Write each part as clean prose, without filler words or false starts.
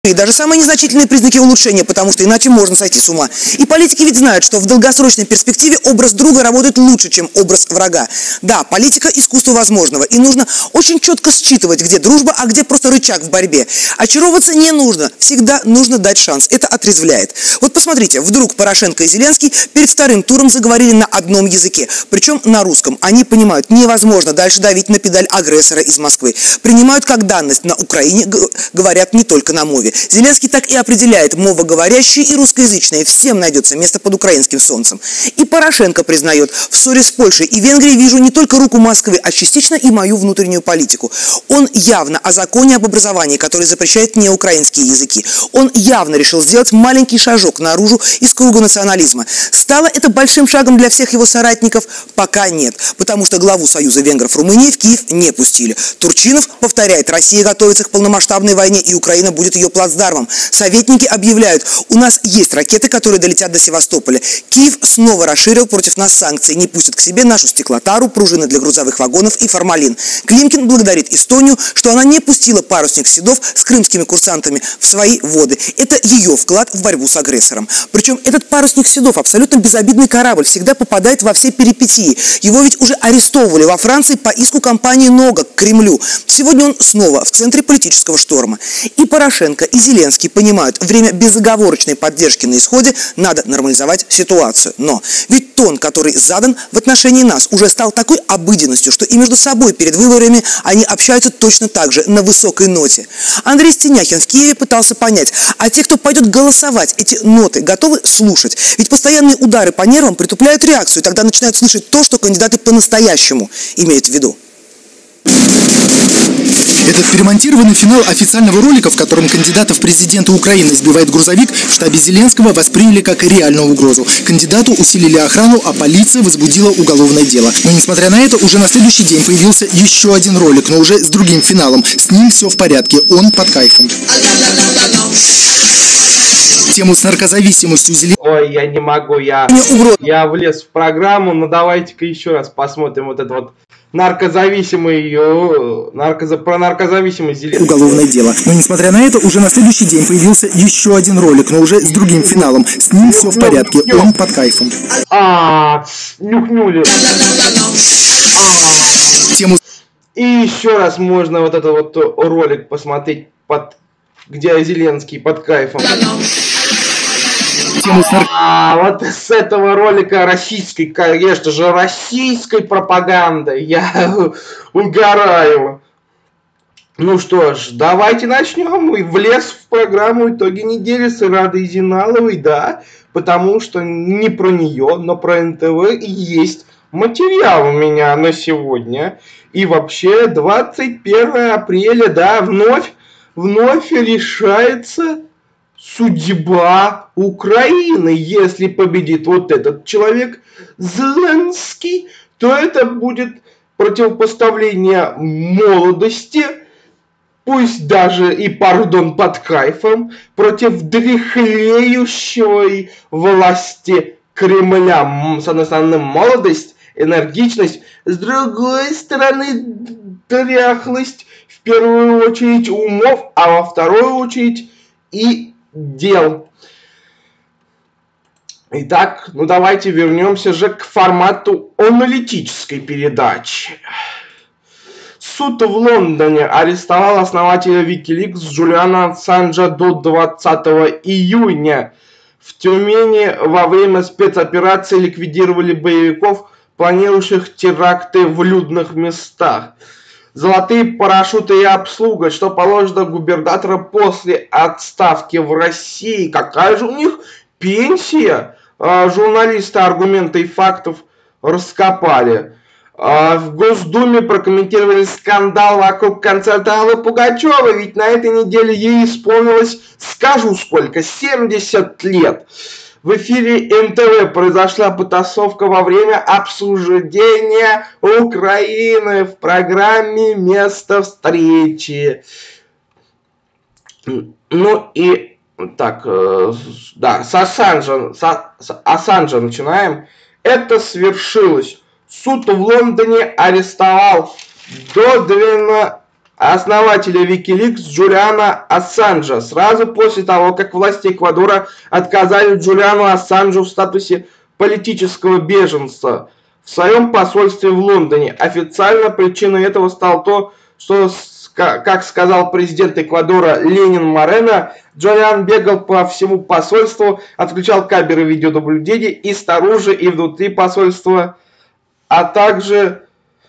И даже самые незначительные признаки улучшения, потому что иначе можно сойти с ума. И политики ведь знают, что в долгосрочной перспективе образ друга работает лучше, чем образ врага. Да, политика – искусство возможного, и нужно очень четко считывать, где дружба, а где просто рычаг в борьбе. Очаровываться не нужно, всегда нужно дать шанс, это отрезвляет. Вот посмотрите, вдруг Порошенко и Зеленский перед вторым туром заговорили на одном языке, причем на русском. Они понимают, невозможно дальше давить на педаль агрессора из Москвы. Принимают как данность, на Украине говорят не только на мове. Зеленский так и определяет: мовоговорящие и русскоязычные, всем найдется место под украинским солнцем. И Порошенко признает: в ссоре с Польшей и Венгрией вижу не только руку Москвы, а частично и мою внутреннюю политику. Он явно о законе об образовании, который запрещает неукраинские языки. Он явно решил сделать маленький шажок наружу из круга национализма. Стало это большим шагом для всех его соратников? Пока нет, потому что главу Союза венгров Румынии в Киев не пустили. Турчинов повторяет: Россия готовится к полномасштабной войне, и Украина будет ее плацдармом. Советники объявляют: у нас есть ракеты, которые долетят до Севастополя. Киев снова расширил против нас санкции, не пустит к себе нашу стеклотару, пружины для грузовых вагонов и формалин. Климкин благодарит Эстонию, что она не пустила парусник Седов с крымскими курсантами в свои воды. Это ее вклад в борьбу с агрессором. Причем этот парусник Седов, абсолютно безобидный корабль, всегда попадает во все перипетии. Его ведь уже арестовывали во Франции по иску компании «Нога» к Кремлю. Сегодня он снова в центре политического шторма. И Порошенко, и Зеленский понимают: время безоговорочной поддержки на исходе, надо нормализовать ситуацию. Но ведь тон, который задан в отношении нас, уже стал такой обыденностью, что и между собой перед выборами они общаются точно так же, на высокой ноте. Андрей Стеняхин в Киеве пытался понять: а те, кто пойдет голосовать, эти ноты готовы слушать? Ведь постоянные удары по нервам притупляют реакцию, и тогда начинают слышать то, что кандидаты по-настоящему имеют в виду. Этот перемонтированный финал официального ролика, в котором кандидата в президенты Украины сбивает грузовик, в штабе Зеленского восприняли как реальную угрозу. Кандидату усилили охрану, а полиция возбудила уголовное дело. Но несмотря на это, уже на следующий день появился еще один ролик, но уже с другим финалом. С ним все в порядке, он под кайфом. Тему с наркозависимостью Зеленского... Ой, я не могу, я влез в программу, но давайте-ка еще раз посмотрим вот это вот наркозависимый, про наркозависимость Зеленского. Уголовное дело. Но несмотря на это, уже на следующий день появился еще один ролик, но уже с другим финалом. С ним все в порядке, он под кайфом. Нюхнули. Тему... И еще раз можно вот этот вот ролик посмотреть, где Зеленский под кайфом. Вот с этого ролика российской, конечно же, российской пропаганды я угораю. Ну что ж, давайте начнем. И влез в программу «Итоги недели» с Ирадой Зиналовой, да, потому что не про нее, но про НТВ есть материал у меня на сегодня. И вообще 21 апреля, да, вновь решается судьба Украины. Если победит вот этот человек, Зеленский, то это будет противопоставление молодости, пусть даже и, пардон, под кайфом, против дряхлеющей власти Кремля. С одной стороны, молодость, энергичность, с другой стороны, дряхлость, в первую очередь умов, а во вторую очередь и дел. Итак, ну давайте вернемся же к формату аналитической передачи. Суд в Лондоне арестовал основателя Wikileaks Джулиана Ассанжа до 20 июня. В Тюмени во время спецоперации ликвидировали боевиков, планирующих теракты в людных местах. Золотые парашюты и обслуга, что положено губернатора после отставки в России. Какая же у них пенсия? Журналисты аргументы и фактов раскопали. В Госдуме прокомментировали скандал вокруг концерта Аллы Пугачевой, ведь на этой неделе ей исполнилось, скажу сколько, 70 лет. В эфире НТВ произошла потасовка во время обсуждения Украины в программе «Место встречи». Ну и так, да, с Ассанжа начинаем. Это свершилось. Суд в Лондоне арестовал до 12... основателя Wikileaks Джулиана Ассанжа, сразу после того, как власти Эквадора отказали Джулиану Ассанжу в статусе политического беженца в своем посольстве в Лондоне. Официально причиной этого стало то, что, как сказал президент Эквадора Ленин Морено, Джулиан бегал по всему посольству, отключал камеры видеонаблюдения и снаружи, и внутри посольства, а также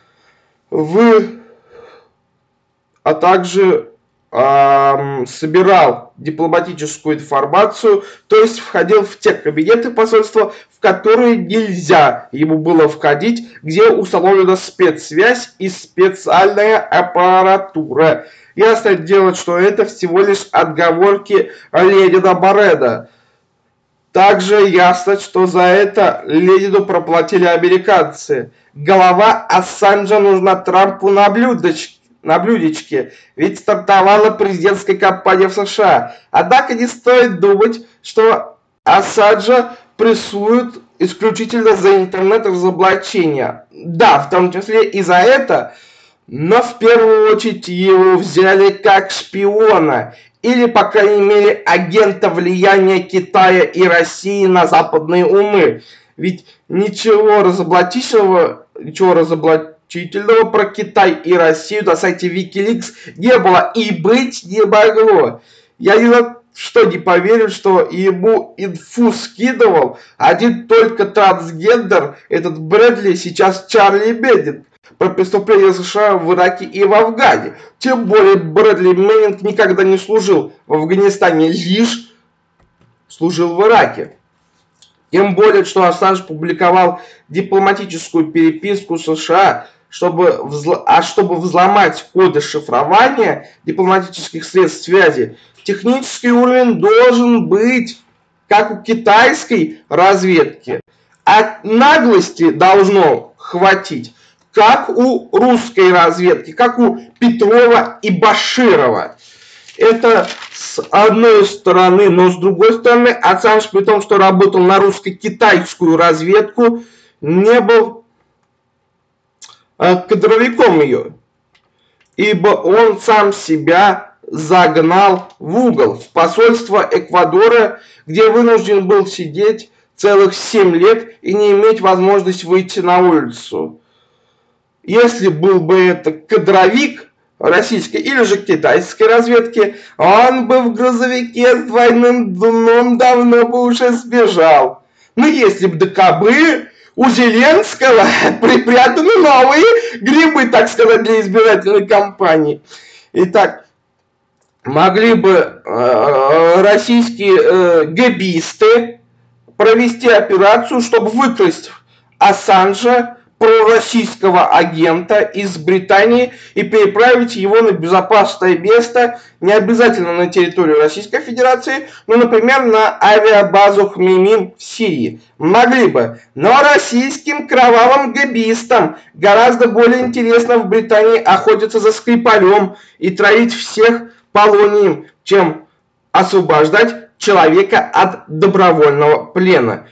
собирал дипломатическую информацию, то есть входил в те кабинеты посольства, в которые нельзя ему было входить, где установлена спецсвязь и специальная аппаратура. Ясно дело, что это всего лишь отговорки Ленина Морено. Также ясно, что за это Ленину проплатили американцы. Голова Ассанжа нужна Трампу на блюдечке, ведь стартовала президентская кампания в США. Однако не стоит думать, что Ассанжа прессуют исключительно за интернет-разоблачения. Да, в том числе и за это, но в первую очередь его взяли как шпиона, или, по крайней мере, агента влияния Китая и России на западные умы. Ведь ничего разоблачительного про Китай и Россию на сайте Wikileaks не было и быть не могло. Я ни за что не поверю, что ему инфу скидывал один только трансгендер, этот Брэдли, сейчас Чарли Мэннинг, про преступления США в Ираке и в Афгане. Тем более Брэдли Мэннинг никогда не служил в Афганистане, лишь служил в Ираке. Тем более, что Ассанж публиковал дипломатическую переписку США, чтобы взломать коды шифрования дипломатических средств связи. Технический уровень должен быть как у китайской разведки, а наглости должно хватить как у русской разведки, как у Петрова и Баширова. Это с одной стороны, но с другой стороны, Ассанж, при том, что работал на русско-китайскую разведку, не был кадровиком ее, ибо он сам себя загнал в угол, в посольство Эквадора, где вынужден был сидеть целых 7 лет и не иметь возможности выйти на улицу. Если был бы это кадровик российской или же китайской разведки, он бы в грузовике с двойным дном давно бы уже сбежал. Но если бы ДКБ у Зеленского припрятаны новые грибы, так сказать, для избирательной кампании. Итак, могли бы российские гэбисты провести операцию, чтобы выкрасть Ассанжа, пророссийского агента из Британии, и переправить его на безопасное место, не обязательно на территорию Российской Федерации, но, например, на авиабазу Хмеймим в Сирии. Могли бы, но российским кровавым гэбистам гораздо более интересно в Британии охотиться за Скрипалем и травить всех полонием, чем освобождать человека от добровольного плена.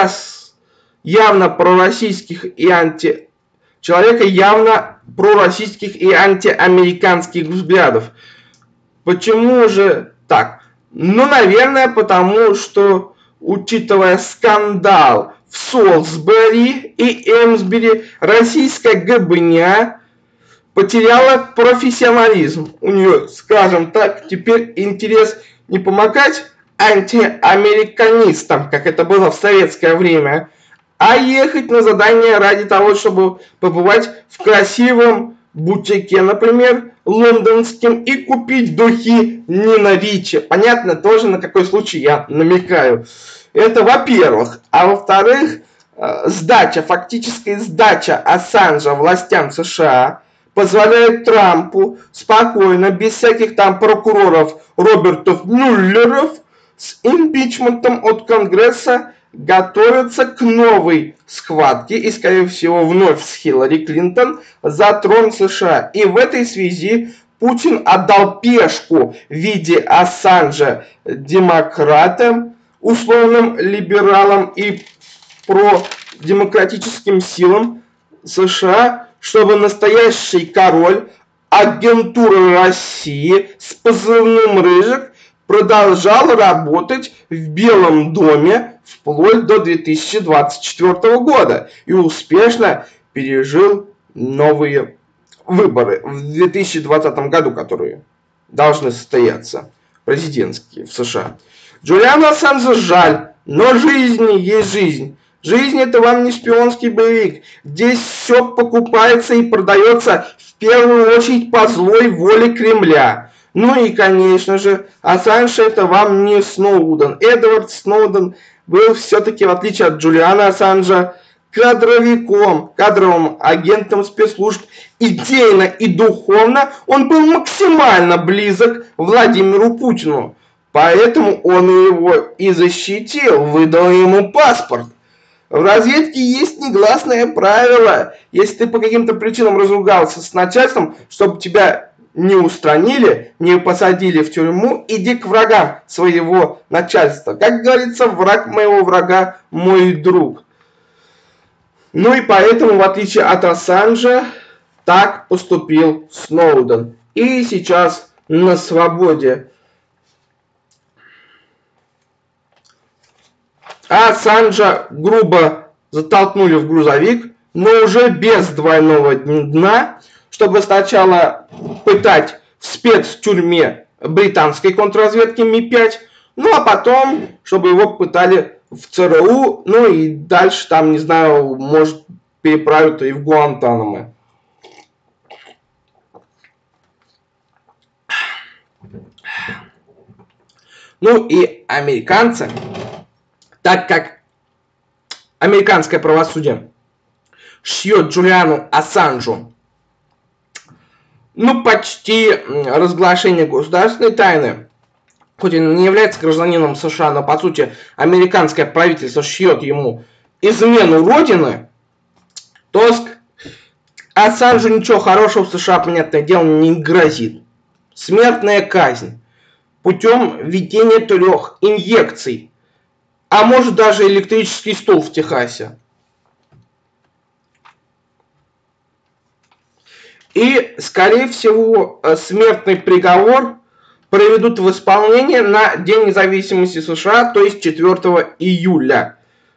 Явно пророссийских и человека явно пророссийских и антиамериканских взглядов. Почему же так? Ну, наверное, потому что, учитывая скандал в Солсбери и Эмсбери, российская ГБНЯ потеряла профессионализм. У нее, скажем так, теперь интерес не помогать антиамериканистам, как это было в советское время, а ехать на задание ради того, чтобы побывать в красивом бутике, например, лондонском, и купить духи Нина Ричи. Понятно тоже, на какой случай я намекаю. Это во-первых. А во-вторых, фактическая сдача Ассанжа властям США позволяет Трампу спокойно, без всяких там прокуроров Робертов Мюллеров, с импичментом от Конгресса готовятся к новой схватке и, скорее всего, вновь с Хиллари Клинтон за трон США. И в этой связи Путин отдал пешку в виде Ассанжа демократам, условным либералам и продемократическим силам США, чтобы настоящий король агентура России с позывным «Рыжик» продолжал работать в Белом доме вплоть до 2024 года и успешно пережил новые выборы в 2020 году, которые должны состояться, президентские в США. Джулиану Ассанжу жаль, но жизнь есть жизнь. Жизнь — это вам не шпионский боевик. Здесь все покупается и продается в первую очередь по злой воле Кремля. Ну и, конечно же, Ассанж — это вам не Сноуден. Эдвард Сноуден был все-таки, в отличие от Джулиана Ассанжа, кадровиком, кадровым агентом спецслужб. Идейно и духовно он был максимально близок Владимиру Путину. Поэтому он его и защитил, выдал ему паспорт. В разведке есть негласное правило. Если ты по каким-то причинам разругался с начальством, чтобы тебя не устранили, не посадили в тюрьму, иди к врагам своего начальства. Как говорится, враг моего врага – мой друг. Ну и поэтому, в отличие от Ассанжа, так поступил Сноуден. И сейчас на свободе. Ассанжа грубо затолкнули в грузовик, но уже без двойного дна, чтобы сначала пытать в спецтюрьме британской контрразведки Ми-5, ну а потом, чтобы его пытали в ЦРУ, ну и дальше там, не знаю, может, переправят и в Гуантанамо. Ну и американцы, так как американское правосудие шьет Джулиану Ассанжу, ну, почти разглашение государственной тайны, хоть он не является гражданином США, но, по сути, американское правительство шьет ему измену родины, то Ассанжу ничего хорошего в США, понятное дело, не грозит. Смертная казнь путем введения 3 инъекций, а может даже электрический стул в Техасе. И, скорее всего, смертный приговор проведут в исполнение на День независимости США, то есть 4 июля.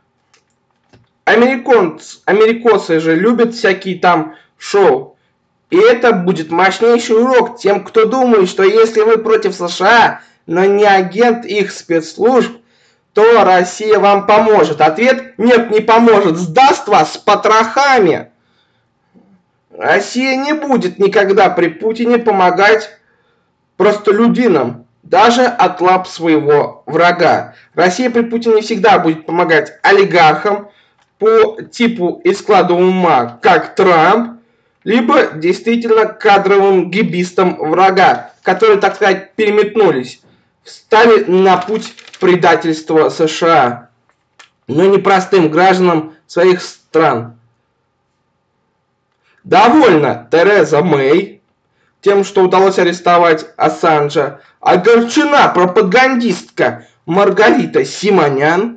Америкосы же любят всякие там шоу. И это будет мощнейший урок тем, кто думает, что если вы против США, но не агент их спецслужб, то Россия вам поможет. Ответ: нет, не поможет, сдаст вас с потрохами. Россия не будет никогда при Путине помогать простолюдинам, даже от лап своего врага. Россия при Путине всегда будет помогать олигархам по типу и складу ума, как Трамп, либо действительно кадровым гибистам врага, которые, так сказать, переметнулись, встали на путь предательства США, но не простым гражданам своих стран. Довольна Тереза Мэй тем, что удалось арестовать Ассанжа. Огорчена пропагандистка Маргарита Симонян.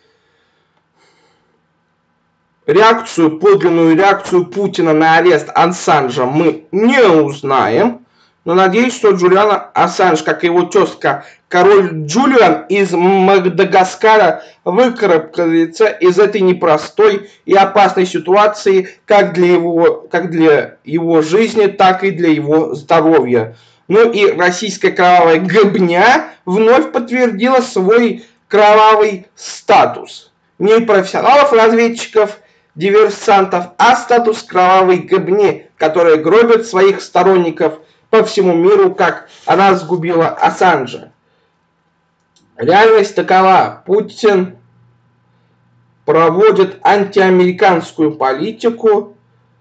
Подлинную реакцию Путина на арест Ассанжа мы не узнаем. Но надеюсь, что Джулиан Ассанж, как и его тезка, король Джулиан из Мадагаскара, выкарабкается из этой непростой и опасной ситуации как для его жизни, так и для его здоровья. Ну и российская кровавая гобня вновь подтвердила свой кровавый статус. Не профессионалов-разведчиков, диверсантов, а статус кровавой гобни, которая гробит своих сторонников по всему миру, как она сгубила Ассанжа. Реальность такова: Путин проводит антиамериканскую политику,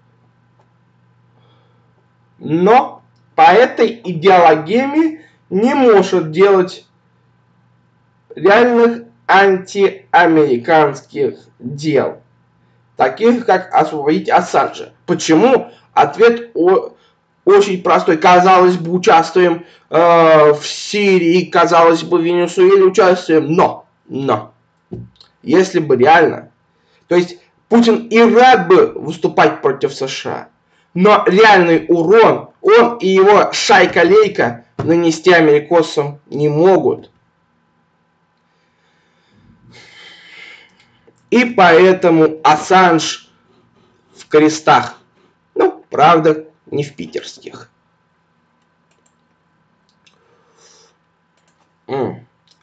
но по этой идеологии не может делать реальных антиамериканских дел, таких как освободить Ассанжа. Почему? Ответ очень простой. Казалось бы, участвуем в Сирии, казалось бы, в Венесуэле участвуем, но, если бы реально, то есть Путин и рад бы выступать против США, Но реальный урон он и его шайка-лейка нанести америкосам не могут. И поэтому Ассанж в крестах. Ну, правда, не в питерских. В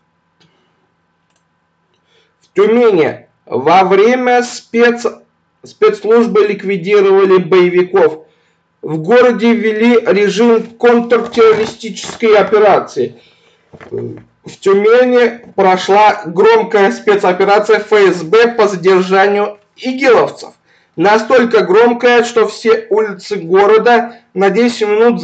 Тюмени во время спецслужбы ликвидировали боевиков. В городе ввели режим контртеррористической операции. В Тюмени прошла громкая спецоперация ФСБ по задержанию игиловцев. Настолько громкая, что все улицы города на 10 минут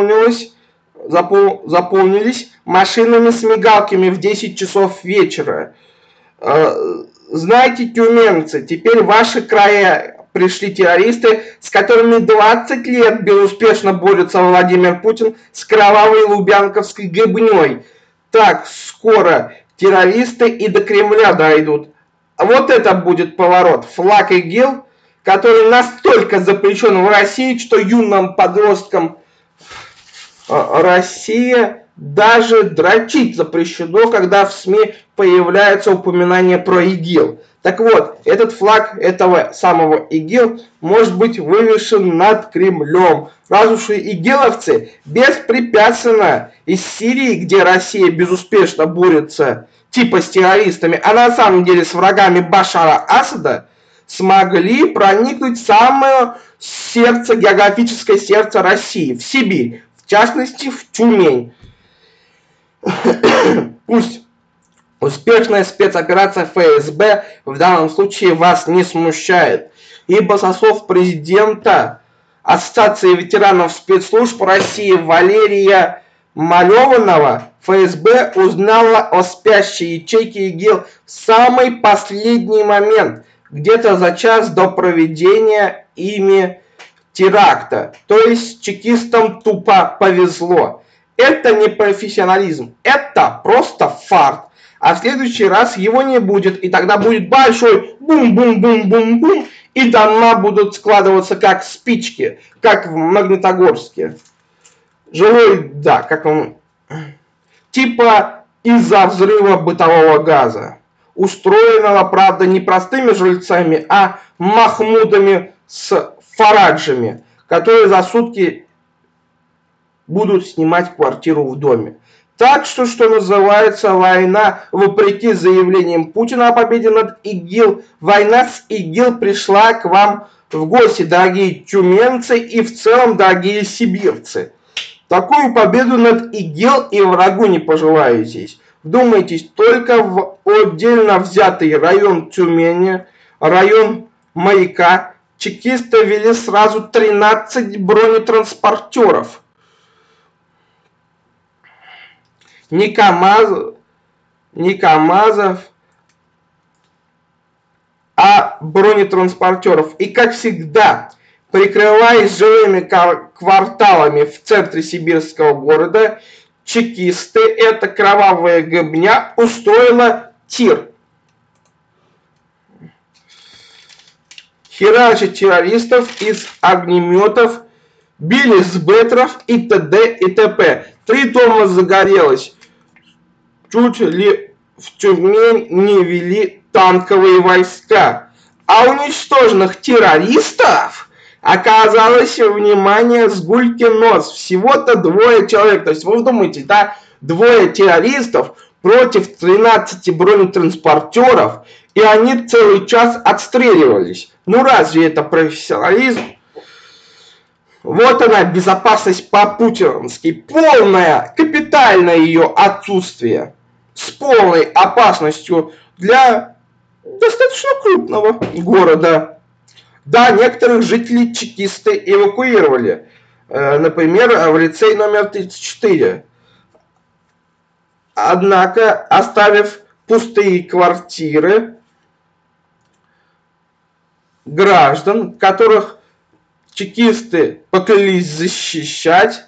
заполнились машинами с мигалками в 10 часов вечера. Знаете, тюменцы, теперь в ваши края пришли террористы, с которыми 20 лет безуспешно борется Владимир Путин с кровавой лубянковской гыбней. Так скоро террористы и до Кремля дойдут. Вот это будет поворот. Флаг ИГИЛ, который настолько запрещен в России, что юным подросткам Россия даже дрочить запрещено, когда в СМИ появляется упоминание про ИГИЛ. Так вот, этот флаг этого самого ИГИЛ может быть вывешен над Кремлем. Раз уж игиловцы беспрепятственно из Сирии, где Россия безуспешно борется типа с террористами, а на самом деле с врагами Башара Асада, смогли проникнуть в самое сердце, географическое сердце России, в Сибирь, в частности в Тюмень. Пусть успешная спецоперация ФСБ в данном случае вас не смущает, ибо со слов президента Ассоциации ветеранов спецслужб России Валерия Малеванова, ФСБ узнала о спящей ячейке ИГИЛ в самый последний момент, где-то за час до проведения ими теракта. То есть чекистам тупо повезло. Это не профессионализм, это просто фарт. А в следующий раз его не будет, и тогда будет большой бум-бум-бум-бум-бум, и дома будут складываться как спички, как в Магнитогорске. Жилой, да, как он, типа из-за взрыва бытового газа. Устроенного, правда, не простыми жильцами, а Махмудами с Фараджами, которые за сутки будут снимать квартиру в доме. Так что называется, война, вопреки заявлениям Путина о победе над ИГИЛ, война с ИГИЛ пришла к вам в гости, дорогие тюменцы, и в целом, дорогие сибирцы. Такую победу над ИГИЛ и врагу не пожелаетесь. Вдумайтесь, только в отдельно взятый район Тюмени, район Маяка, чекисты ввели сразу 13 бронетранспортеров. Не КАМАЗов, а бронетранспортеров. И как всегда, прикрываясь жилыми кварталами в центре сибирского города, чекисты, эта кровавая гыбня, устроила тир. Херачат террористов из огнеметов, били с бетров и т.д. и т.п. 3 дома загорелось. Чуть ли в Тюмень не вели танковые войска. А уничтоженных террористов оказалось, внимание, с гулькин нос. Всего-то 2 человек. То есть вы думаете, да, 2 террористов против 13 бронетранспортеров, и они целый час отстреливались. Ну разве это профессионализм? Вот она, безопасность по-путински. Полное, капитальное ее отсутствие. С полной опасностью для достаточно крупного города. Да, некоторых жителей чекисты эвакуировали. Например, в лицей номер 34. Однако, оставив пустые квартиры граждан, которых чекисты поклялись защищать,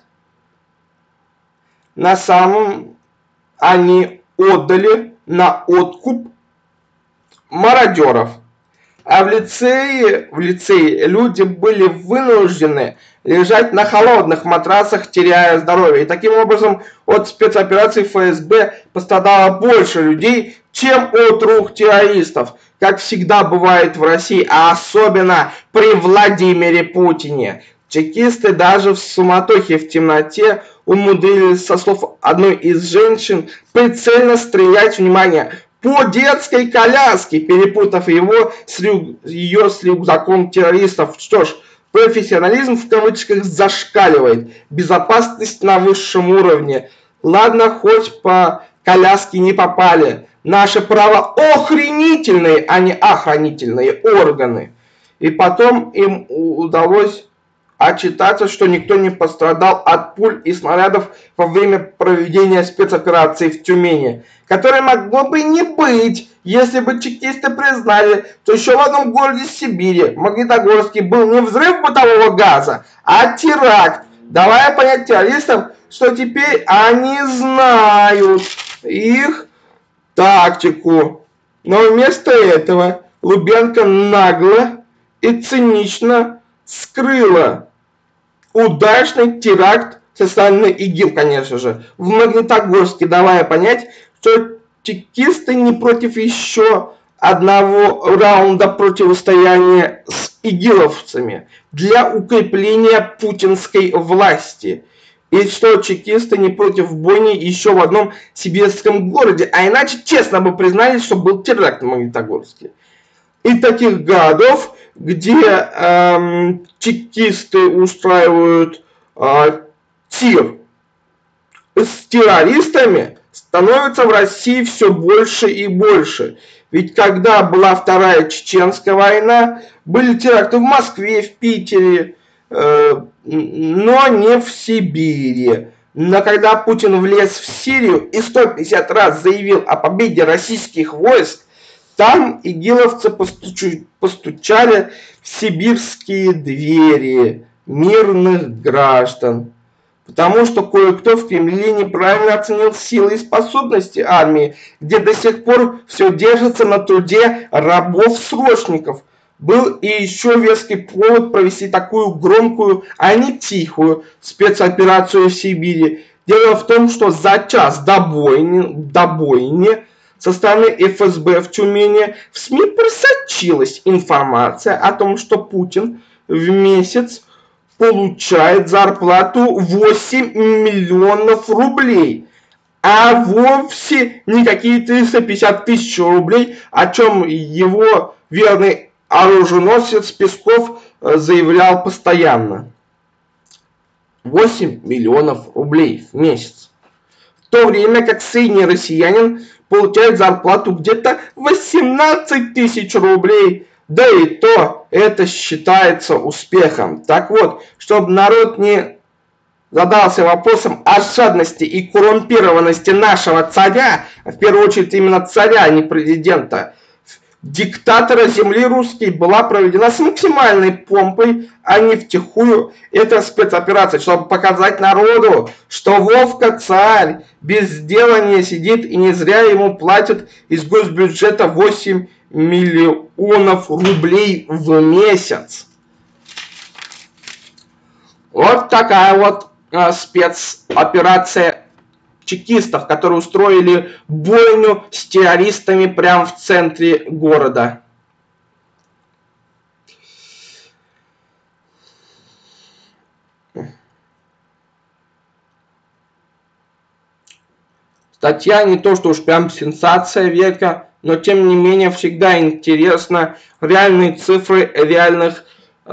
на самом они отдали на откуп мародеров. А в лицее люди были вынуждены лежать на холодных матрасах, теряя здоровье. И таким образом от спецоперации ФСБ пострадало больше людей, чем от рук террористов, как всегда бывает в России, а особенно при Владимире Путине. Чекисты даже в суматохе, в темноте умудрились, со слов одной из женщин, прицельно стрелять, внимание, по детской коляске, перепутав ее с рюкзаком террористов. Что ж, профессионализм в кавычках зашкаливает, безопасность на высшем уровне. Ладно, хоть по коляске не попали. Наши правоохранительные, а не охранительные органы. И потом им удалось отчитаться, что никто не пострадал от пуль и снарядов во время проведения спецоперации в Тюмени, которой могло бы не быть, если бы чекисты признали, что еще в одном городе Сибири, Магнитогорске, был не взрыв бытового газа, а теракт, давая понять террористам, что теперь они знают их тактику. Но вместо этого Лубянка нагло и цинично скрыла удачный теракт со стороны ИГИЛ, конечно же, в Магнитогорске, давая понять, что чекисты не против еще одного раунда противостояния с игиловцами для укрепления путинской власти. И что чекисты не против бойни еще в одном сибирском городе, а иначе честно бы признались, что был теракт в Магнитогорске. И таких городов, где чекисты устраивают тир с террористами, становится в России все больше и больше. Ведь когда была Вторая Чеченская война, были теракты в Москве, в Питере, но не в Сибири. Но когда Путин влез в Сирию и 150 раз заявил о победе российских войск, там игиловцы постучали в сибирские двери мирных граждан. Потому что кое-кто в Кремле неправильно оценил силы и способности армии, где до сих пор все держится на труде рабов-срочников. Был и еще веский повод провести такую громкую, а не тихую спецоперацию в Сибири. Дело в том, что за час до бойни со стороны ФСБ в Тюмени в СМИ просочилась информация о том, что Путин в месяц получает зарплату 8 миллионов рублей, а вовсе не какие 350 тысяч рублей, о чем его верный оруженосец Песков заявлял постоянно. 8 миллионов рублей в месяц. В то время как средний россиянин получает зарплату где-то 18 тысяч рублей. Да и то это считается успехом. Так вот, чтобы народ не задался вопросом о жадности и коррумпированности нашего царя, в первую очередь именно царя, а не президента, диктатора земли русской, была проведена с максимальной помпой, а не втихую. Это спецоперация, чтобы показать народу, что Вовка царь без дела не сидит и не зря ему платят из госбюджета 8 миллионов рублей в месяц. Вот такая вот спецоперация чекистов, которые устроили бойню с террористами прямо в центре города. Статья не то, что уж прям сенсация века, но тем не менее всегда интересно реальные цифры реальных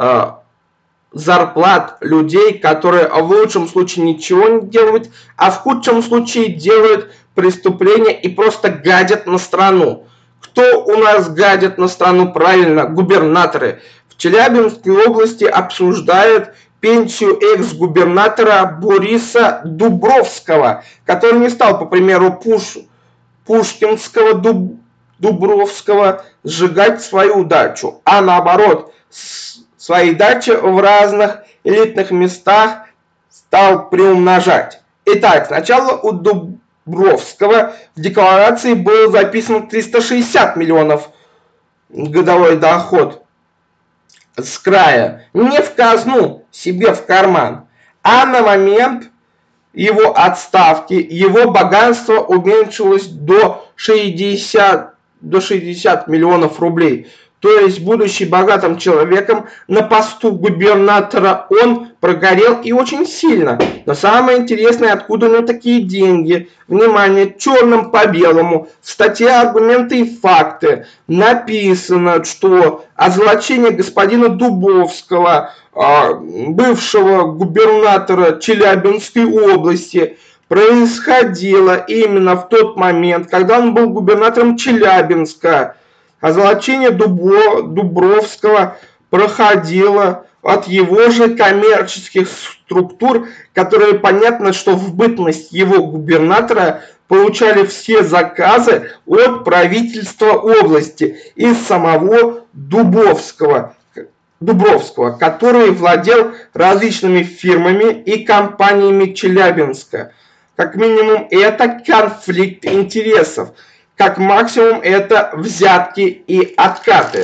зарплат людей, которые в лучшем случае ничего не делают, а в худшем случае делают преступления и просто гадят на страну. Кто у нас гадит на страну? Правильно, губернаторы. В Челябинской области обсуждают пенсию экс-губернатора Бориса Дубровского, который не стал, по примеру Пушкинского Дубровского, сжигать свою дачу, а наоборот, свои дачи в разных элитных местах стал приумножать. Итак, сначала у Дубровского в декларации было записано 360 миллионов годовой доход с края не в казну, себе в карман, а на момент его отставки его богатство уменьшилось до 60 миллионов рублей. То есть, будучи богатым человеком, на посту губернатора он прогорел и очень сильно. Но самое интересное, откуда у него такие деньги. Внимание, черным по белому, в статье «Аргументы и факты» написано, что озолочение господина Дубовского, бывшего губернатора Челябинской области, происходило именно в тот момент, когда он был губернатором Челябинска. Озолочение Дубровского проходило от его же коммерческих структур, которые, понятно, что в бытность его губернатора получали все заказы от правительства области и самого Дубровского, который владел различными фирмами и компаниями Челябинска. Как минимум, это конфликт интересов. Как максимум, это взятки и откаты.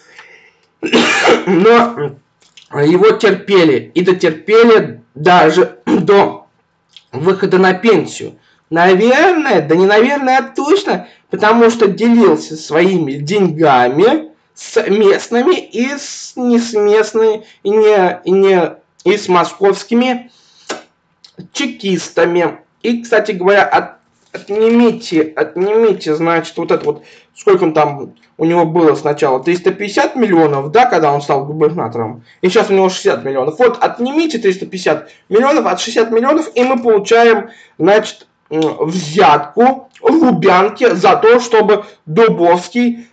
Но его терпели. И дотерпели даже до выхода на пенсию. Наверное, да не наверное, а точно, потому что делился своими деньгами с местными и с местными, и с московскими чекистами. И, кстати говоря, отнимите, значит, вот это вот, сколько он там у него было сначала, 350 миллионов, да, когда он стал губернатором, и сейчас у него 60 миллионов. Вот, отнимите 350 миллионов от 60 миллионов, и мы получаем, значит, взятку Лубянки за то, чтобы Дубовский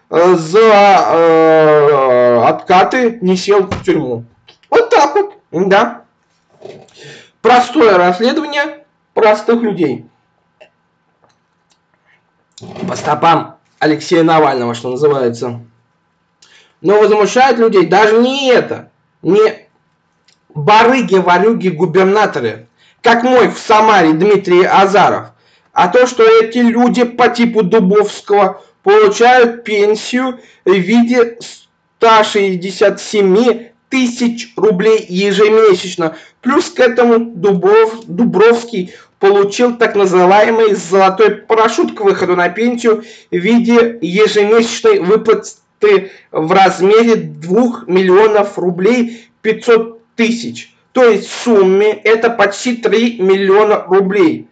за откаты не сел в тюрьму. Вот так вот, да. Простое расследование простых людей. По стопам Алексея Навального, что называется. Но возмущает людей даже не это. Не барыги-ворюги губернаторы, как мой в Самаре Дмитрий Азаров. А то, что эти люди по типу Дубовского получают пенсию в виде 167 тысяч рублей ежемесячно. Плюс к этому Дубровский получил так называемый золотой парашют к выходу на пенсию в виде ежемесячной выплаты в размере 2 миллионов рублей 500 тысяч. То есть в сумме это почти 3 миллиона рублей.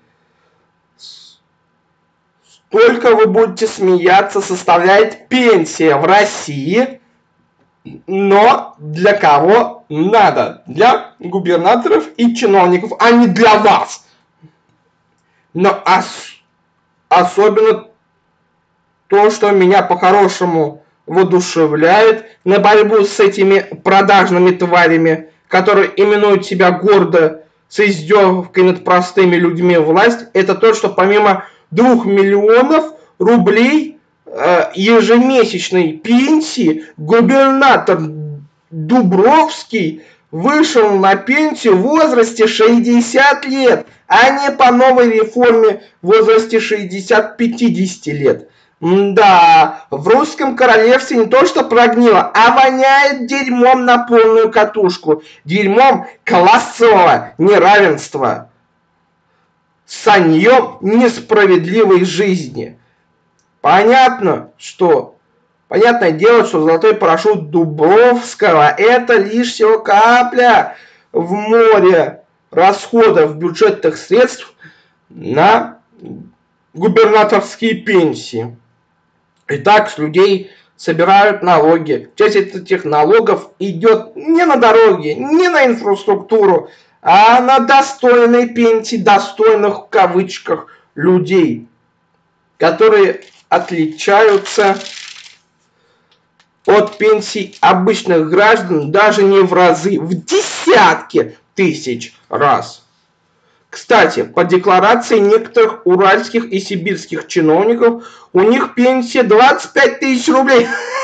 Столько вы будете смеяться, составляет пенсия в России, но для кого надо? Для губернаторов и чиновников, а не для вас. Но особенно то, что меня по-хорошему воодушевляет на борьбу с этими продажными тварями, которые именуют себя гордо с издевкой над простыми людьми власть, это то, что помимо 2 миллионов рублей ежемесячной пенсии губернатор Дубровский вышел на пенсию в возрасте 60 лет, а не по новой реформе в возрасте 60-50 лет. Да, в русском королевстве не то что прогнило, а воняет дерьмом на полную катушку. Дерьмом классового неравенства. Саньем несправедливой жизни. Понятное дело, что золотой парашют Дубровского это лишь всего капля в море расходов бюджетных средств на губернаторские пенсии. И так с людей собирают налоги. Часть этих налогов идет не на дороги, не на инфраструктуру, а на достойные пенсии, достойных в кавычках людей, которые отличаются от пенсий обычных граждан даже не в разы, в десятки тысяч раз. Кстати, по декларации некоторых уральских и сибирских чиновников, у них пенсия 25 тысяч рублей.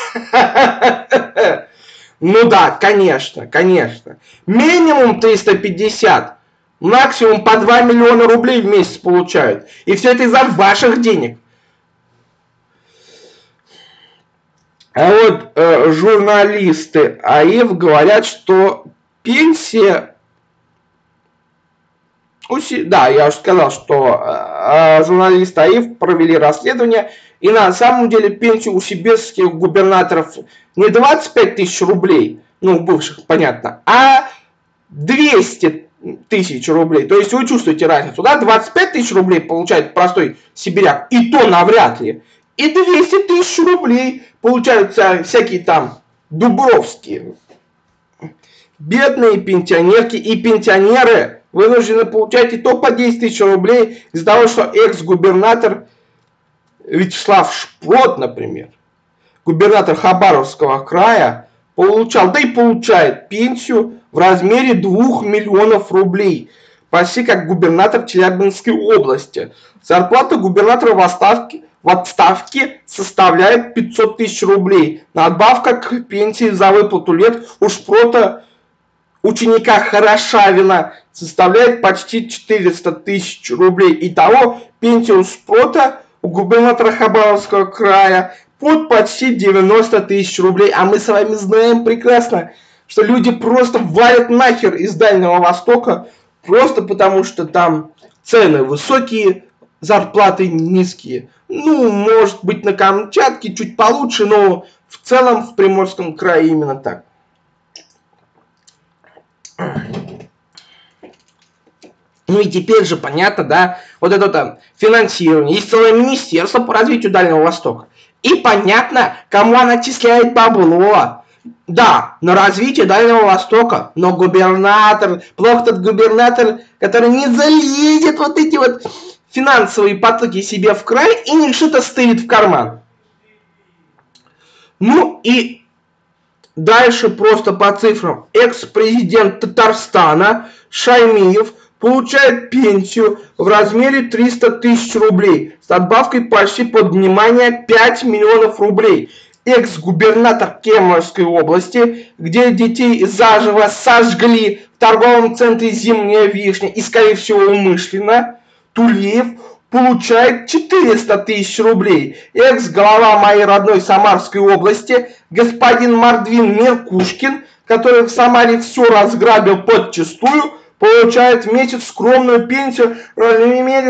Ну да, конечно. Минимум 350, максимум по 2 миллиона рублей в месяц получают. И все это из-за ваших денег. А вот журналисты АИФ говорят, что пенсия... Да, я уже сказал, что журналисты АИФ провели расследование, и на самом деле пенсию у сибирских губернаторов не 25 тысяч рублей, ну, бывших, понятно, а 200 тысяч рублей. То есть вы чувствуете разницу, да? 25 тысяч рублей получает простой сибиряк, и то навряд ли. И 200 тысяч рублей получаются всякие там дубровские. Бедные пенсионерки и пенсионеры вынуждены получать и то по 10 тысяч рублей из-за того, что экс-губернатор Вячеслав Шпрот, например, губернатор Хабаровского края, получал, да и получает пенсию в размере 2 миллионов рублей, почти как губернатор Челябинской области. Зарплата губернатора в отставке составляет 500 тысяч рублей. Надбавка к пенсии за выплату лет у Шпрота, ученика Хорошавина, составляет почти 400 тысяч рублей. Итого пенсия у Шпрота, у губернатора Хабаровского края, под почти 90 тысяч рублей. А мы с вами знаем прекрасно, что люди просто валят нахер из Дальнего Востока, просто потому что там цены высокие, зарплаты низкие. Ну, может быть, на Камчатке чуть получше, но в целом в Приморском крае именно так. Ну и теперь же понятно, да, вот это там финансирование. Есть целое министерство по развитию Дальнего Востока. И понятно, кому она отчисляет бабло. Да, на развитие Дальнего Востока. Но губернатор, плохо тот губернатор, который не залезет вот эти вот финансовые потоки себе в край и не что-то стырит в карман. Ну и дальше просто по цифрам. Экс-президент Татарстана Шаймиев получает пенсию в размере 300 тысяч рублей с надбавкой почти под, внимание, 5 миллионов рублей. Экс-губернатор Кемеровской области, где детей заживо сожгли в торговом центре «Зимняя вишня» и, скорее всего, умышленно, Тулеев получает 400 тысяч рублей. Экс-глава моей родной Самарской области, господин Мордвин Меркушкин, который в Самаре все разграбил подчистую, получает в месяц скромную пенсию в размере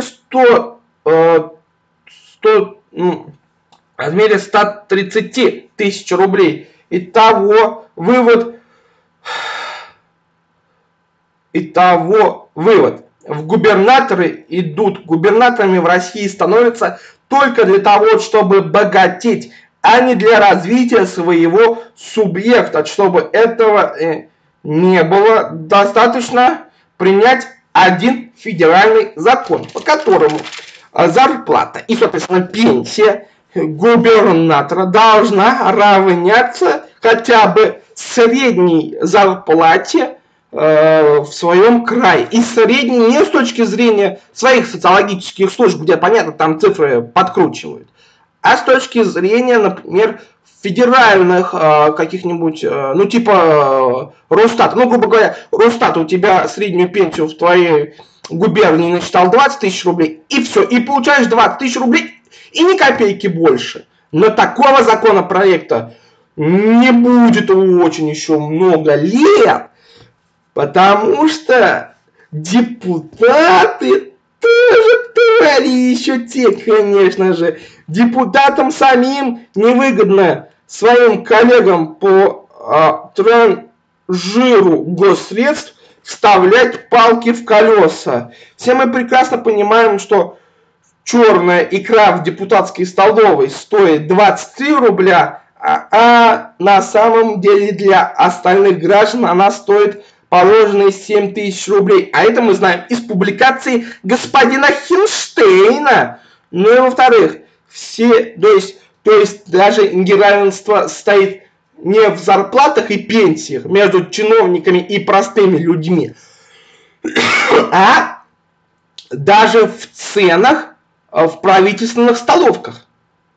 130 тысяч рублей. Итого вывод. В губернаторы идут. Губернаторами в России становятся только для того, чтобы богатеть, а не для развития своего субъекта. Чтобы этого не было, достаточно принять один федеральный закон, по которому зарплата и, соответственно, пенсия губернатора должна равняться хотя бы средней зарплате в своем крае. И средней не с точки зрения своих социологических служб, где, понятно, там цифры подкручивают, а с точки зрения, например, федеральных каких-нибудь, ну типа Росстата. Ну, грубо говоря, Росстат у тебя среднюю пенсию в твоей губернии насчитал 20 тысяч рублей, и все, и получаешь 20 тысяч рублей, и ни копейки больше. Но такого законопроекта не будет очень еще много лет, потому что депутаты тоже твари еще те, конечно же. Депутатам самим невыгодно своим коллегам по транжиру госсредств вставлять палки в колеса. Все мы прекрасно понимаем, что черная икра в депутатской столовой стоит 23 рубля, а на самом деле для остальных граждан она стоит положенные 7 тысяч рублей. А это мы знаем из публикации господина Хинштейна. Ну и во-вторых, то есть даже неравенство стоит не в зарплатах и пенсиях между чиновниками и простыми людьми, а даже в ценах в правительственных столовках.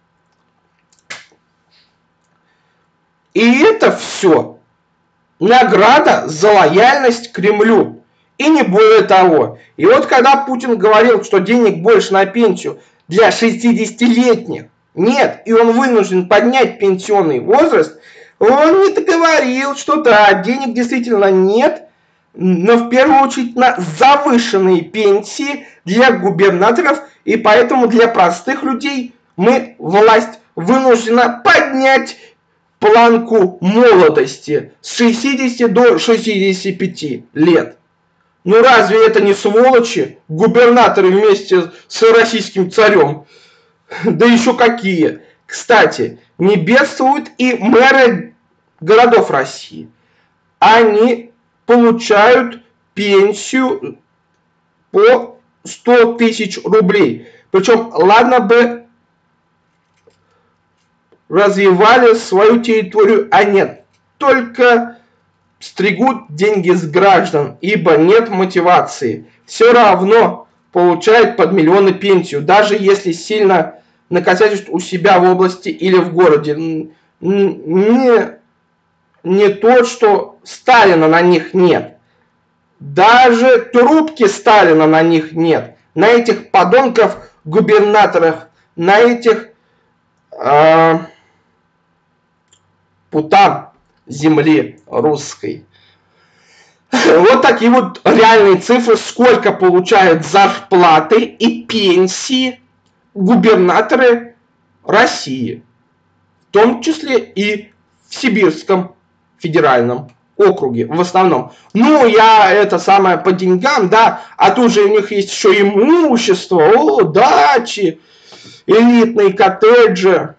И это все награда за лояльность Кремлю. И не более того. И вот когда Путин говорил, что денег больше на пенсию для 60-летних, Нет, и он вынужден поднять пенсионный возраст. Он не договорил, что да, денег действительно нет, но в первую очередь на завышенные пенсии для губернаторов, и поэтому для простых людей власть вынуждена поднять планку молодости с 60 до 65 лет. Ну разве это не сволочи? Губернаторы вместе с российским царем. Да еще какие. Кстати, не бедствуют и мэры городов России. Они получают пенсию по 100 тысяч рублей. Причем, ладно бы развивали свою территорию, а нет, только стригут деньги с граждан, ибо нет мотивации. Все равно получают под миллионы пенсию, даже если сильно накосячат у себя в области или в городе. Не то, что Сталина на них нет. Даже трубки Сталина на них нет. На этих подонков губернаторах, на этих путан земли русской. Вот такие вот реальные цифры, сколько получают зарплаты и пенсии губернаторы России, в том числе и в Сибирском федеральном округе в основном. Ну, я это самое по деньгам, да, а тут же у них есть еще имущество, дачи, элитные коттеджи.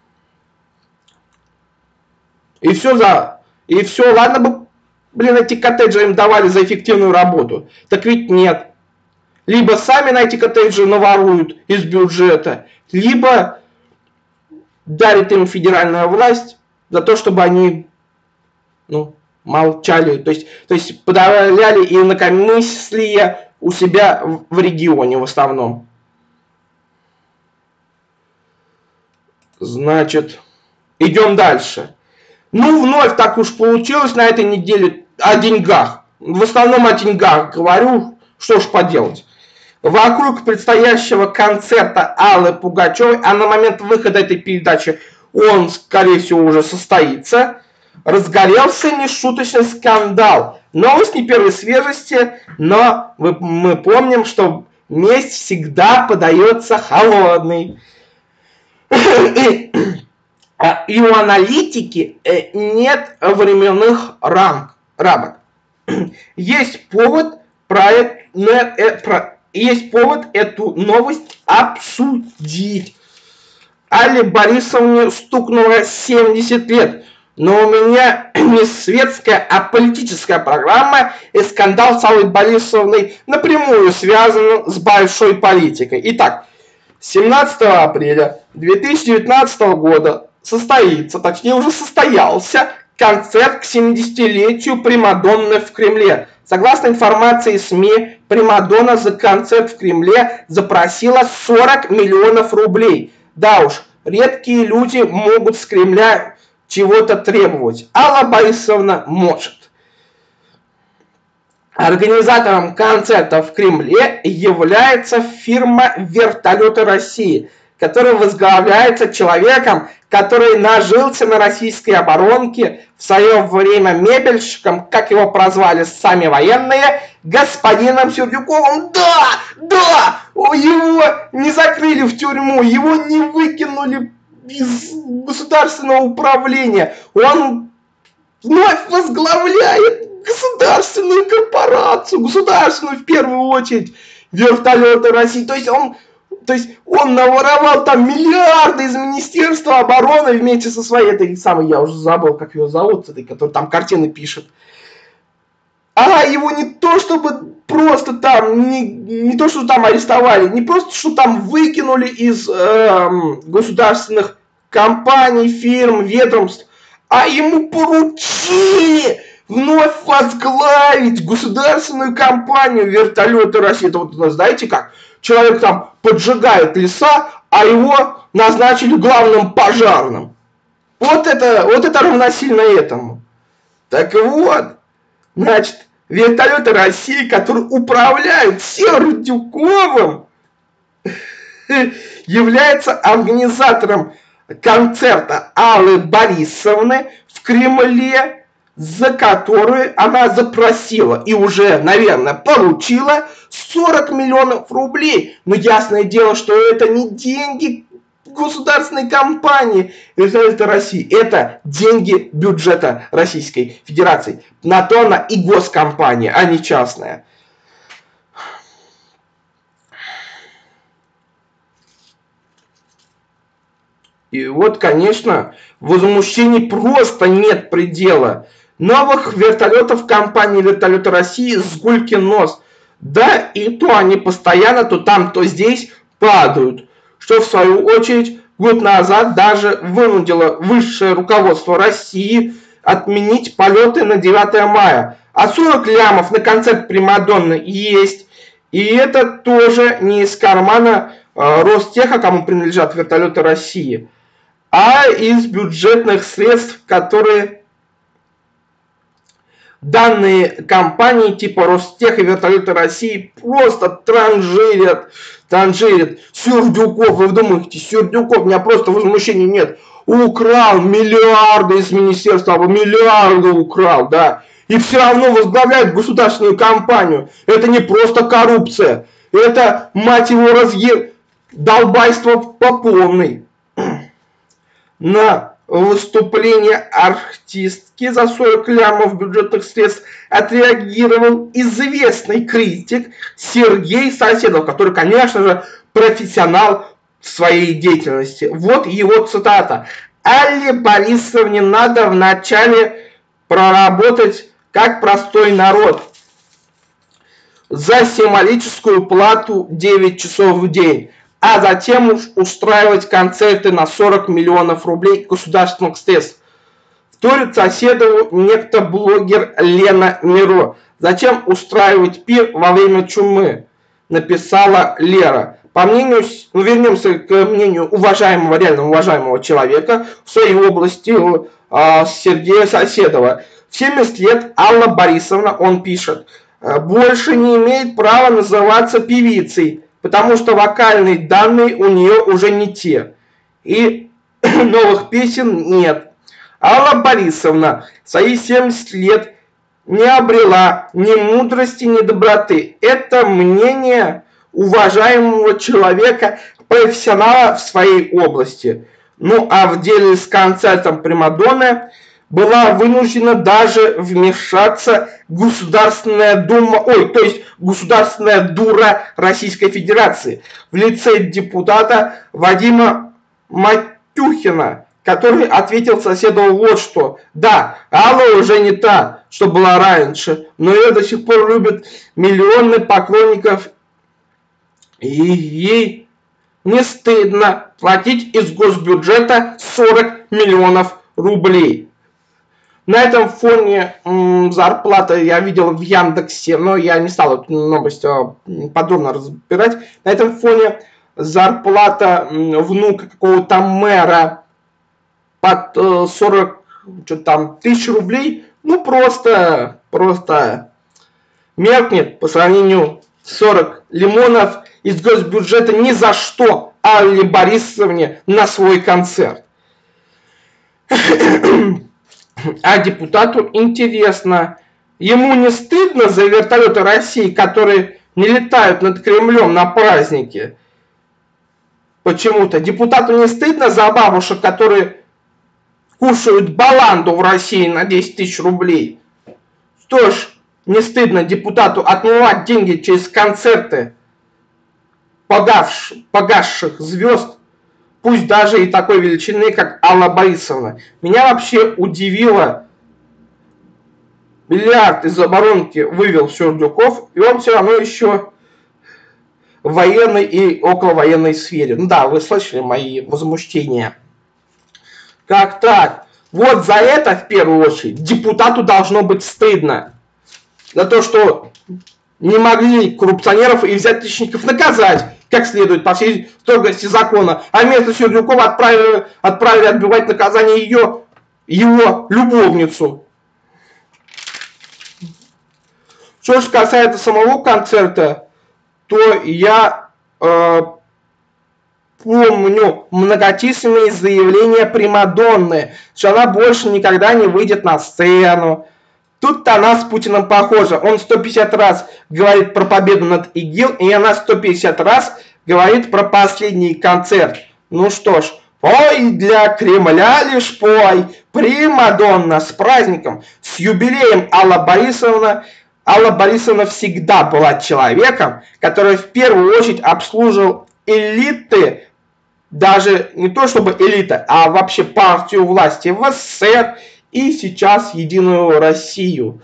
И все, ладно бы, блин, эти коттеджи им давали за эффективную работу. Так ведь нет. Либо сами на эти коттеджи наворуют из бюджета, либо дарит им федеральная власть за то, чтобы они, молчали. То есть подавляли инакомыслие у себя в регионе в основном. Значит, идем дальше. Ну, вновь так уж получилось на этой неделе о деньгах. В основном о деньгах говорю, что ж поделать. Вокруг предстоящего концерта Аллы Пугачевой, а на момент выхода этой передачи он, скорее всего, уже состоится, разгорелся нешуточный скандал. Новость не первой свежести, но мы помним, что месть всегда подается холодной. И у аналитики нет временных рамок. Есть повод эту новость обсудить. Алле Борисовне стукнуло 70 лет, но у меня не светская, а политическая программа, и скандал с Аллой Борисовной напрямую связан с большой политикой. Итак, 17 апреля 2019 года состоится, точнее уже состоялся, концерт к 70-летию Примадонны в Кремле. Согласно информации СМИ, Примадонна за концерт в Кремле запросила 40 миллионов рублей. Да уж, редкие люди могут с Кремля чего-то требовать. Алла Борисовна может. Организатором концерта в Кремле является фирма «Вертолеты России», которая возглавляется человеком, который нажился на российской оборонке, в свое время мебельщиком, как его прозвали сами военные, господином Сердюковым. Да, его не закрыли в тюрьму, его не выкинули из государственного управления. Он вновь возглавляет государственную корпорацию, государственную в первую очередь, «Вертолеты России». То есть он наворовал там миллиарды из Министерства обороны вместе со своей этой самой, я уже забыл, как ее зовут, этой, который там картины пишет. А его не то чтобы просто там, не то что там арестовали, не просто что там выкинули из государственных компаний, фирм, ведомств, а ему поручили вновь возглавить государственную компанию «Вертолеты России». Это вот, знаете как? Человек там поджигает леса, а его назначили главным пожарным. Вот это равносильно этому. Так вот, значит, «Вертолеты России», которые управляют Сердюковым, является организатором концерта Аллы Борисовны в Кремле, за которую она запросила и уже, наверное, получила 40 миллионов рублей. Но ясное дело, что это не деньги государственной компании «Вертолеты России», это деньги бюджета Российской Федерации. На то она и госкомпания, а не частная. И вот, конечно, возмущений просто нет предела. Новых вертолетов компании «Вертолеты России» с гулькин нос. Да, и то они постоянно то там, то здесь падают. Что, в свою очередь, год назад даже вынудило высшее руководство России отменить полеты на 9 мая. А 40 лямов на концерт Примадонны есть. И это тоже не из кармана Ростеха, кому принадлежат «Вертолеты России», а из бюджетных средств, которые данные компании типа Ростех и «Вертолеты России» просто транжирят. Сердюков, вы думаете, Сердюков, у меня просто возмущения нет. Украл миллиарды из министерства, миллиарды украл, да. И все равно возглавляет государственную компанию. Это не просто коррупция, это, мать его, долбайство по полной. На выступление артистки за 40 лямов бюджетных средств отреагировал известный критик Сергей Соседов, который, конечно же, профессионал в своей деятельности. Вот его цитата. «Алле Борисовне надо вначале проработать как простой народ за символическую плату 9 часов в день, а затем уж устраивать концерты на 40 миллионов рублей государственных средств». Вторит Соседову некто блогер Лена Миро. «Зачем устраивать пир во время чумы?» написала Лера. По мнению, вернемся к мнению уважаемого, реально уважаемого человека в своей области, Сергея Соседова. В 70 лет Алла Борисовна, он пишет, больше не имеет права называться певицей, потому что вокальные данные у нее уже не те. И новых песен нет. Алла Борисовна в свои 70 лет не обрела ни мудрости, ни доброты. Это мнение уважаемого человека, профессионала в своей области. Ну а в деле с концертом Примадонны была вынуждена даже вмешаться Государственная Дума, то есть Государственная дура Российской Федерации в лице депутата Вадима Матюхина, который ответил Соседову вот что. Да, Алла уже не та, что была раньше, но ее до сих пор любят миллионы поклонников, и ей не стыдно платить из госбюджета 40 миллионов рублей. На этом фоне зарплата я видел в Яндексе, но я не стал эту новость подробно разбирать. На этом фоне зарплата внука какого-то мэра под 40 тысяч рублей, ну просто меркнет по сравнению с 40 лимонов из госбюджета ни за что Алле Борисовне на свой концерт. А депутату интересно, ему не стыдно за вертолеты России, которые не летают над Кремлем на праздники? Почему-то. Депутату не стыдно за бабушек, которые кушают баланду в России на 10 тысяч рублей? Что ж, не стыдно депутату отмывать деньги через концерты погасших звезд, пусть даже и такой величины, как Алла Борисовна. Меня вообще удивило, миллиард из оборонки вывел Сердюков, и он все равно еще в военной и околовоенной сфере. Ну да, вы слышали мои возмущения. Как так? Вот за это, в первую очередь, депутату должно быть стыдно. За то, что не могли коррупционеров и взяточников наказать как следует по всей строгости закона, а вместо Сердюкова отправили отбивать наказание его любовницу. Что же касается самого концерта, то я помню многочисленные заявления Примадонны, что она больше никогда не выйдет на сцену. Тут-то она с Путиным похожа. Он 150 раз говорит про победу над ИГИЛ, и она 150 раз говорит про последний концерт. Ну что ж, пой для Кремля лишь пой, Примадонна, с праздником, с юбилеем Алла Борисовна. Алла Борисовна всегда была человеком, который в первую очередь обслуживал элиты, даже не то чтобы элита, а вообще партию власти в СССР и сейчас Единую Россию.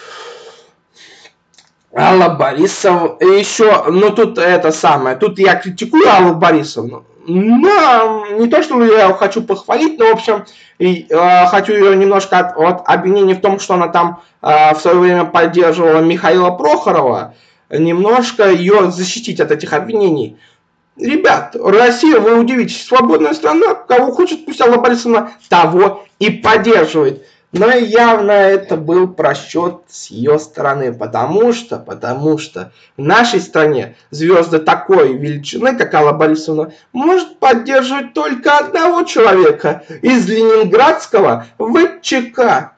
Алла Борисовна, еще, ну тут это самое, тут я критикую Аллу Борисовну. Но не то, что я хочу похвалить, но, в общем, хочу ее немножко от обвинений в том, что она там в свое время поддерживала Михаила Прохорова, немножко ее защитить от этих обвинений. Ребят, Россия, вы удивитесь, свободная страна, кого хочет, пусть Алла Борисовна того и поддерживает. Но явно это был просчет с ее стороны, потому что в нашей стране звезды такой величины, как Алла Борисовна, может поддерживать только одного человека из ленинградского ВЧК.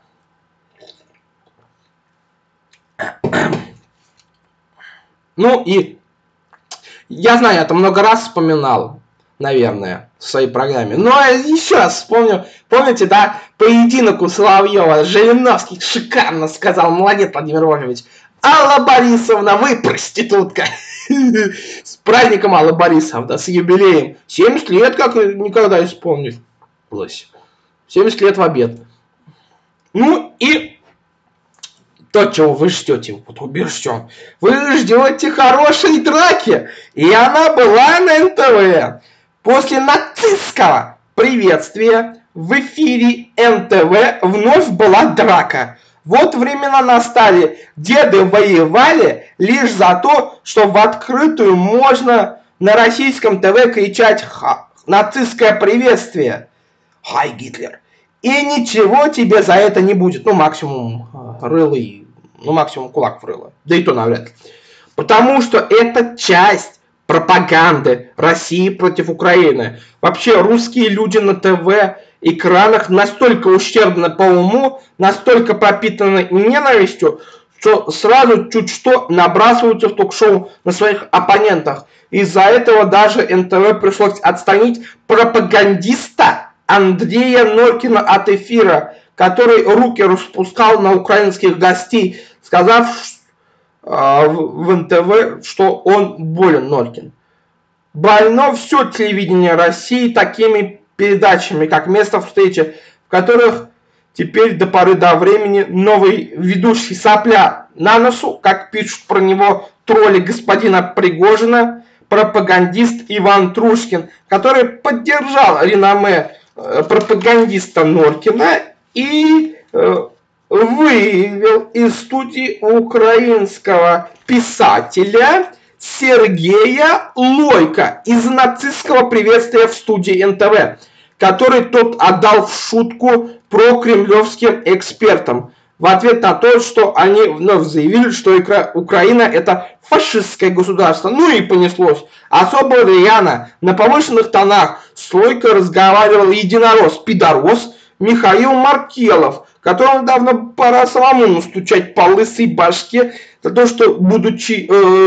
Ну и я знаю, я это много раз вспоминал, наверное, в своей программе. Но еще раз вспомню. Помните, да, поединок у Соловьева, Жириновский шикарно сказал, молодец, Владимир Вольфович. Алла Борисовна, вы проститутка. С праздником, Алла Борисовна, с юбилеем. 70 лет, как никогда исполнилось. 70 лет в обед. Ну и то, чего вы ждете, вот убежден. Вы ждете хорошей драки. И она была на НТВ. После нацистского приветствия в эфире НТВ вновь была драка. Вот времена настали. Деды воевали лишь за то, что в открытую можно на российском ТВ кричать нацистское приветствие. Хай, Гитлер. И ничего тебе за это не будет. Ну, максимум рылый. Ну, максимум кулак в рыло. Да и то навряд ли. Потому что это часть пропаганды России против Украины. Вообще, русские люди на ТВ-экранах настолько ущербны по уму, настолько пропитаны ненавистью, что сразу чуть что набрасываются в ток-шоу на своих оппонентах. Из-за этого даже НТВ пришлось отстранить пропагандиста Андрея Норкина от эфира, который руки распускал на украинских гостей, сказав в НТВ, что он болен, Норкин. Больно все телевидение России такими передачами, как «Место встречи», в которых теперь до поры до времени новый ведущий сопля на носу, как пишут про него тролли господина Пригожина, пропагандист Иван Трушкин, который поддержал реноме пропагандиста Норкина и вывел из студии украинского писателя Сергея Лойко из нацистского приветствия в студии НТВ, который тот отдал в шутку про кремлевским экспертам. В ответ на то, что они вновь заявили, что Украина это фашистское государство. Ну и понеслось. Особо рьяно, на повышенных тонах с Лойко разговаривал единорос-пидорос Михаил Маркелов, которому давно пора самому настучать по лысой башке за то, что, будучи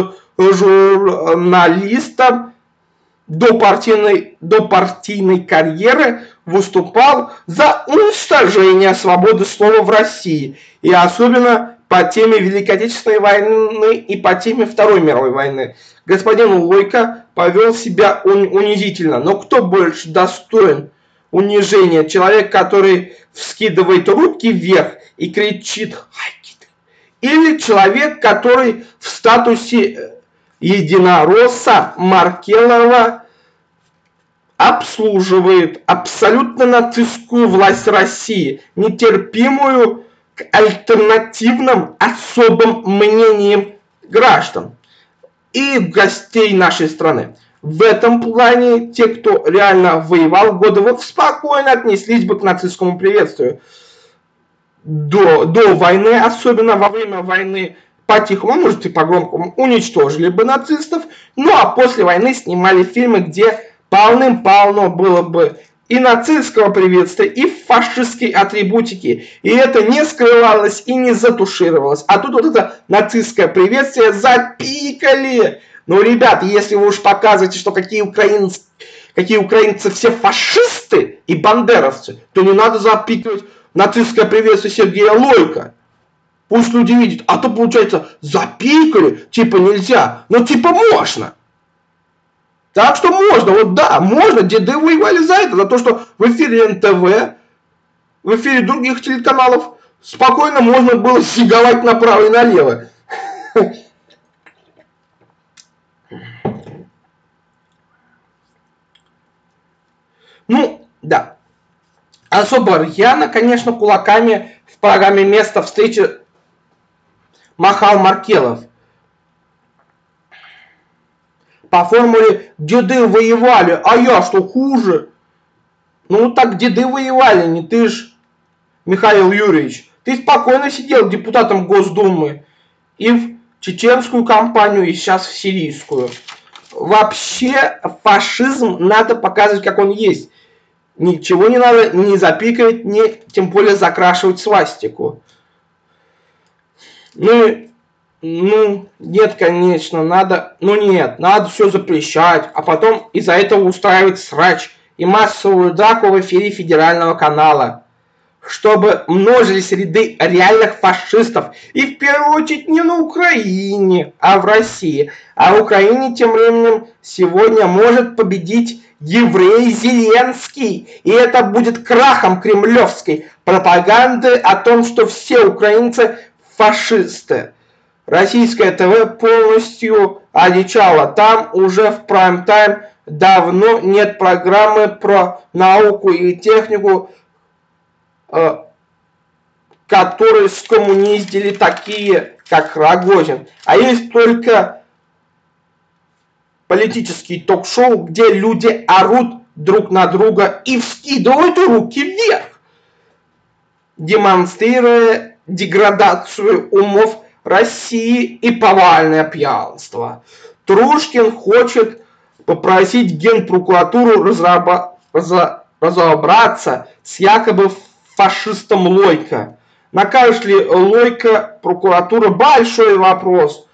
журналистом до партийной карьеры, выступал за уничтожение свободы слова в России. И особенно по теме Великой Отечественной войны и по теме Второй мировой войны. Господин Лойко повел себя унизительно. Но кто больше достоин унижения? Человек, который вскидывает руки вверх и кричит «Хай, Гитлер!» Или человек, который в статусе единоросса Маркелова обслуживает абсолютно нацистскую власть России, нетерпимую к альтернативным особым мнениям граждан и гостей нашей страны. В этом плане те, кто реально воевал в годы, вот спокойно отнеслись бы к нацистскому приветствию. До войны, особенно во время войны, по-тихому, может и по-громкому, уничтожили бы нацистов. Ну а после войны снимали фильмы, где полным-полно было бы и нацистского приветствия, и фашистской атрибутики. И это не скрывалось и не затушировалось. А тут вот это нацистское приветствие запикали. Ну, ребят, если вы уж показываете, что какие украинцы все фашисты и бандеровцы, то не надо запикивать нацистское приветствие Сергея Лойко. Пусть люди видят. А то, получается, запикали, типа нельзя, но типа можно. Так что можно, вот да, можно, деды воевали за это, за то, что в эфире НТВ, в эфире других телеканалов спокойно можно было сиговать направо и налево. Ну, да. Особо рьяно, конечно, кулаками в программе «Место встречи» махал Маркелов. По формуле «деды воевали, а я что, хуже?» Ну так деды воевали, не ты ж, Михаил Юрьевич. Ты спокойно сидел депутатом Госдумы и в чеченскую кампанию, и сейчас в сирийскую. Вообще фашизм надо показывать, как он есть. Ничего не надо ни запикивать, ни тем более закрашивать свастику. Ну, нет, конечно, надо, надо все запрещать, а потом из-за этого устраивать срач и массовую драку в эфире федерального канала, чтобы множились ряды реальных фашистов, и в первую очередь не на Украине, а в России. А в Украине тем временем сегодня может победить еврей Зеленский, и это будет крахом кремлевской пропаганды о том, что все украинцы фашисты. Российское ТВ полностью одичало. Там уже в прайм-тайм давно нет программы про науку и технику, которые скоммуниздили такие, как Рогозин. А есть только политические ток-шоу, где люди орут друг на друга и вскидывают руки вверх, демонстрируя деградацию умов России и повальное пьянство. Трушкин хочет попросить Генпрокуратуру разобраться с якобы фашистом Лойко. Накажет ли Лойко прокуратура? Большой вопрос.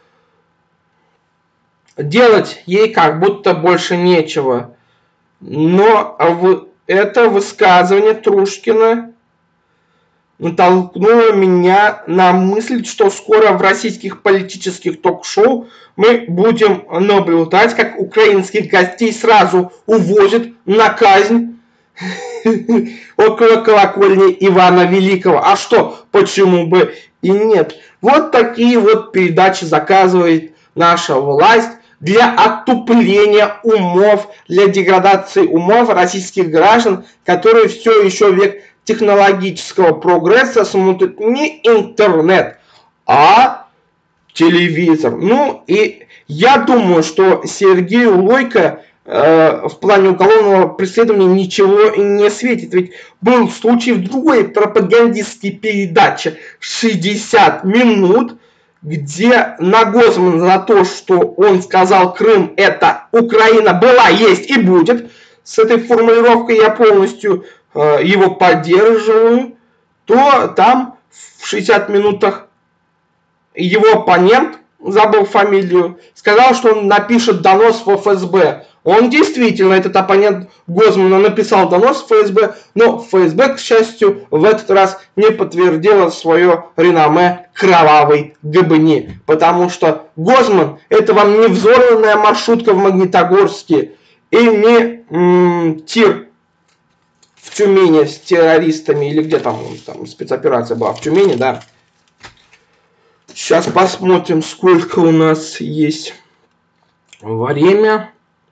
Делать ей как будто больше нечего. Но это высказывание Трушкина натолкнуло меня на мысль, что скоро в российских политических ток-шоу мы будем наблюдать, как украинских гостей сразу увозят на казнь около колокольни Ивана Великого. А что, почему бы и нет? Вот такие вот передачи заказывает наша власть для отупления умов, для деградации умов российских граждан, которые все еще век технологического прогресса смотрят не интернет, а телевизор. Ну и я думаю, что Сергею Лойко в плане уголовного преследования ничего не светит. Ведь был случай в другой пропагандистской передаче 60 минут, где на Гозмана за то, что он сказал Крым это Украина была, есть и будет, с этой формулировкой я полностью его поддерживаю, то там в 60 минутах его оппонент, забыл фамилию, сказал, что он напишет донос в ФСБ. Он действительно, этот оппонент Гозмана, написал донос в ФСБ, но ФСБ, к счастью, в этот раз не подтвердила свое реноме кровавой гыбни. Потому что Гозман — это вам не взорванная маршрутка в Магнитогорске и не тир в Тюмени с террористами, или где там спецоперация была, в Тюмени, да. Сейчас посмотрим, сколько у нас есть время.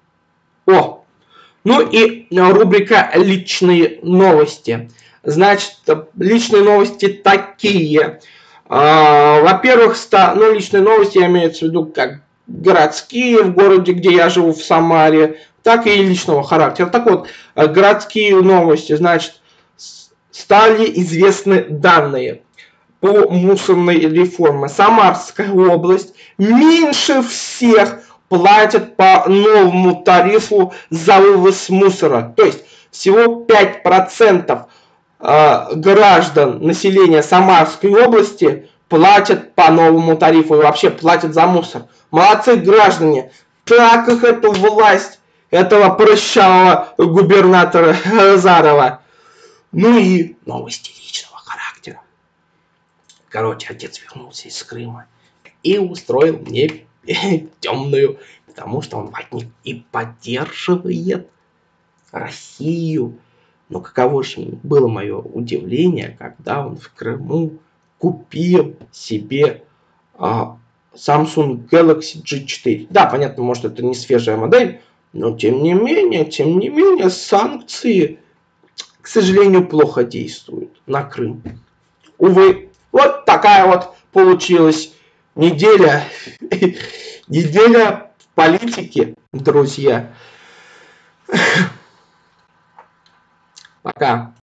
Ну и рубрика «Личные новости». Значит, личные новости такие. Во-первых, личные новости я имею в виду как городские в городе, где я живу, в Самаре, так и личного характера. Так вот, городские новости. Значит, стали известны данные по мусорной реформе. Самарская область меньше всех платят по новому тарифу за вывоз мусора. То есть всего 5% граждан населения Самарской области платят по новому тарифу и вообще платят за мусор. Молодцы граждане, так как эту власть этого прыщавого губернатора Азарова. Ну и новости личного характера. Короче, отец вернулся из Крыма и устроил мне темную, потому что он от них и поддерживает Россию. Но каково же было мое удивление, когда он в Крыму купил себе Samsung Galaxy G4. Да, понятно, может это не свежая модель, но тем не менее, санкции, к сожалению, плохо действуют на Крым. Увы, вот такая вот получилась неделя. Неделя в политике, друзья. Пока.